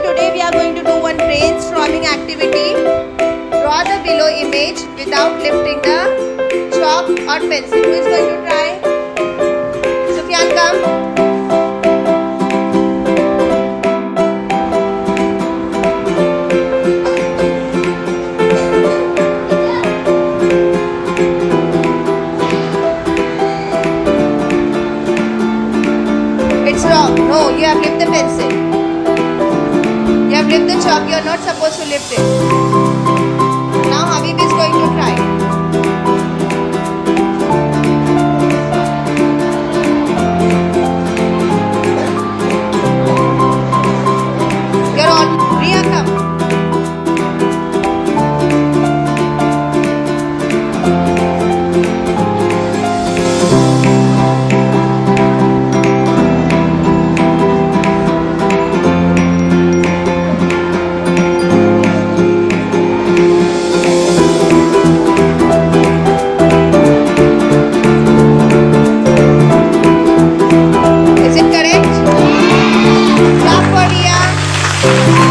today we are going to do one brainstorming activity. Draw the below image without lifting the chalk or pencil. Who is going to try? Sufyan, come. It's wrong. No, you have lifted the pencil. You have lifted the chalk. You are not supposed to lift it. Now Habib is going to try. You're on. Riya, come. Is it correct? Clap for Riya.